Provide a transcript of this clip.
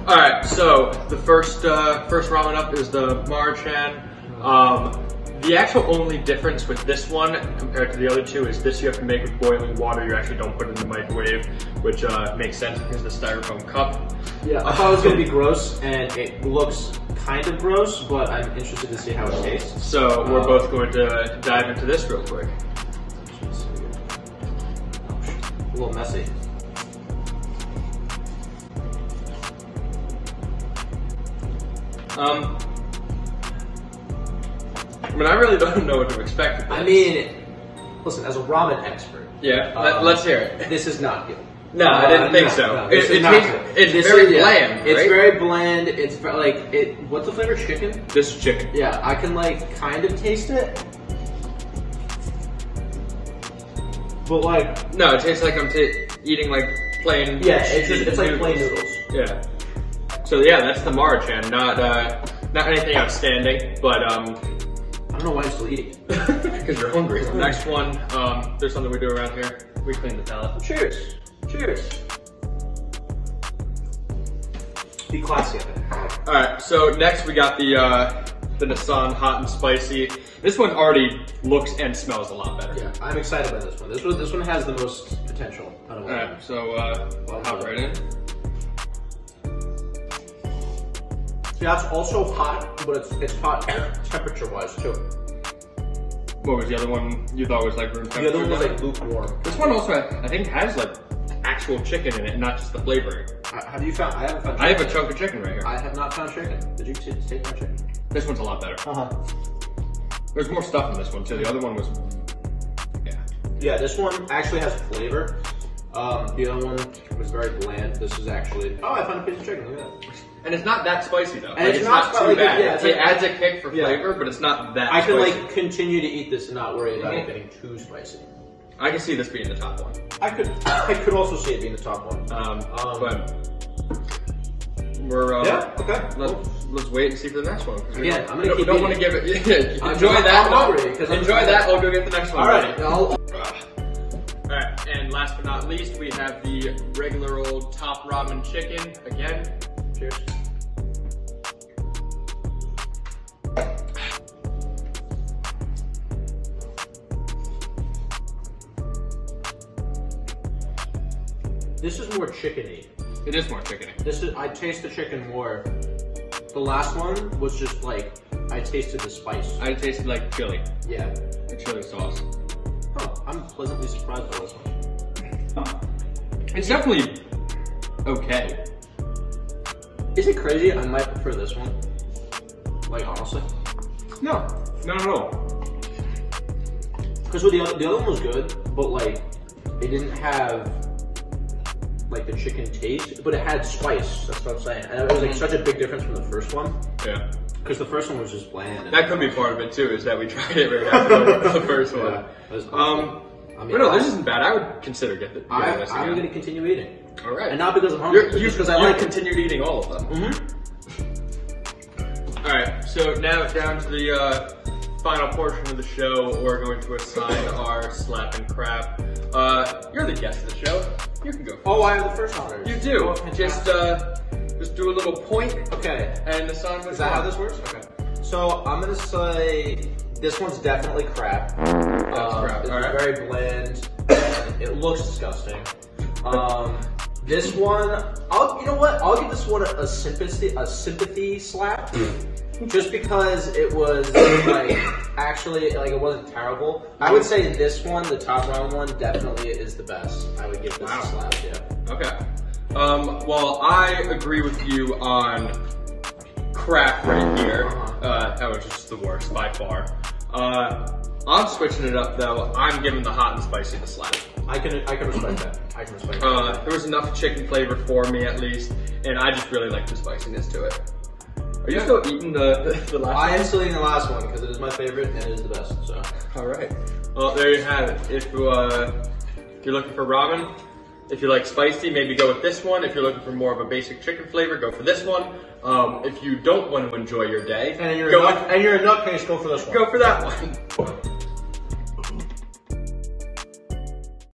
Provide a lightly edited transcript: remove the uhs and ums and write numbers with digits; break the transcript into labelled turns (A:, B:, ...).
A: Alright, so the first ramen up is the Marchan. The actual only difference with this one compared to the other two is this you have to make with boiling water. You actually don't put it in the microwave, which makes sense because of the styrofoam cup.
B: Yeah, I thought it was going to be gross, and it looks kind of gross, but I'm interested to see how it tastes.
A: So we're both going to dive into this real quick.
B: A little messy.
A: I mean, I really don't know what to expect of this.
B: I mean, listen, as a ramen expert.
A: Yeah, let's hear it.
B: This is not good.
A: No, I didn't think so.
B: No,
A: It's
B: this
A: very
B: is, yeah,
A: bland, right?
B: It's very bland. It's like, what's the flavor? Chicken?
A: This is chicken.
B: Yeah, I can like kind of taste it. But like...
A: No, it tastes like I'm eating like plain...
B: Yeah, it's like plain noodles.
A: Yeah. So yeah, that's the Marchan. Not anything outstanding, but
B: I don't know why I'm still eating it.
A: because you're hungry. Next one, there's something we do around here. We clean the palate.
B: Cheers. Cheers. Be classy.
A: All right. So next we got the Nissan Hot and Spicy. This one already looks and smells a lot better.
B: Yeah, I'm excited by this one. This one has the most potential out of all.
A: All right. So I'll hop right in.
B: Yeah, it's also hot, but it's hot temperature-wise too.
A: What was the other one you thought was like room temperature?
B: The other one was like lukewarm.
A: This one also, I think, has like actual chicken in it, not just the flavoring.
B: Have you found? I haven't found chicken.
A: I have a chunk of chicken right here.
B: I have not found chicken. Did you take my chicken?
A: This one's a lot better. There's more stuff in this one too. The other one was, yeah.
B: Yeah, this one actually has flavor. The other one was very bland. This is actually, I found a piece of chicken. Look at that.
A: And it's not that spicy though.
B: And
A: like,
B: it's not
A: too
B: like,
A: bad.
B: yeah,
A: it adds a kick for flavor, but it's not that
B: I can
A: spicy.
B: like continue to eat this and not worry about it getting too spicy.
A: I can see this being the top one.
B: I could also see it being the top one.
A: But we're
B: yeah, okay.
A: Let's wait and see for the next one.
B: Again, I'm gonna keep.
A: Don't want to give it. Enjoy that.
B: I'm hungry because
A: enjoy that. I'll go get the next one.
B: All right.
A: Alright, and last but not least, we have the regular old top ramen chicken. Again, cheers.
B: This is more chickeny.
A: It is more chickeny.
B: I taste the chicken more. The last one was just like, I tasted the spice.
A: I tasted like chili.
B: Yeah.
A: The chili sauce.
B: Huh, I'm pleasantly surprised by this one.
A: It's definitely okay.
B: Is it crazy? I might prefer this one. Like, honestly.
A: No, not at all.
B: Because the other one was good, but like, it didn't have like the chicken taste, but it had spice. That's what I'm saying. And it was like such a big difference from the first one.
A: Yeah.
B: Because the first one was just bland.
A: That could be part of it too, is that we tried it right after the first one.
B: Yeah,
A: I mean, no, this isn't bad. I would consider getting this again.
B: I'm going to continue eating.
A: All right.
B: And not because I'm hungry, because I like
A: continued eating all of them. All right, so now down to the final portion of the show. We're going to assign our slap and crap. You're the guest of the show. You can go.
B: Oh, I have the first honors.
A: You do. Just do a little point.
B: Okay.
A: And assign.
B: Is that how this works? Okay. So I'm gonna say this one's definitely crap.
A: That's crap.
B: It's
A: All right.
B: very bland. And it looks disgusting. This one, you know what? I'll give this one a sympathy slap, just because it was like actually like it wasn't terrible. I would say this one, the top round one, definitely is the best. I would give this a slap. Yeah.
A: Okay. Well, I agree with you on crap right here. That was just the worst by far. I'm switching it up though. I'm giving the hot and spicy the slap.
B: I can respect that. I can respect that.
A: There was enough chicken flavor for me at least, and I just really like the spiciness to it. Are you still eating the last one?
B: I am still eating the last one because it is my favorite and it is the best. So.
A: All right. Well, there you have it. If you're looking for ramen, if you like spicy, maybe go with this one. If you're looking for more of a basic chicken flavor, go for this one. If you don't want to enjoy your day,
B: and you're a nutcase, go for this one.
A: Go for that one.